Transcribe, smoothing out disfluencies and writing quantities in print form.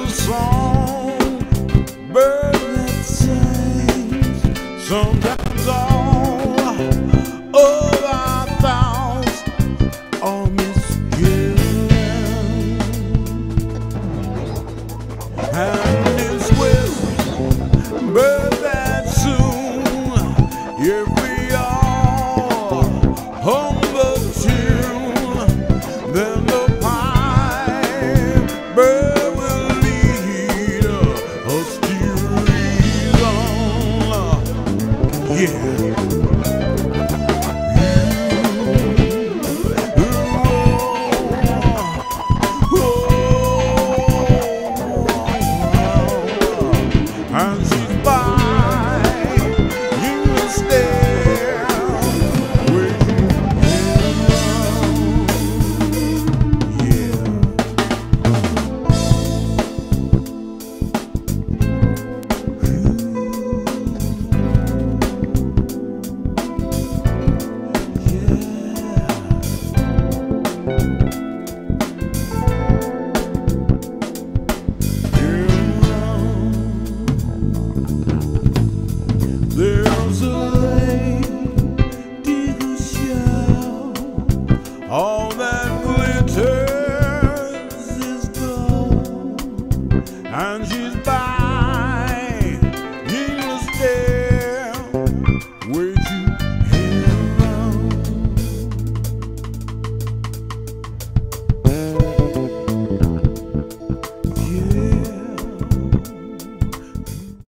song, bird that sings. Sometimes all of our thoughts are misgiven, and this will bird that soon, if we are humble tune, then the pipe bird will lead us to reason. Yeah. And she's by you stare with yeah. There's a lady who shouts, all that glitters is gold, and she's by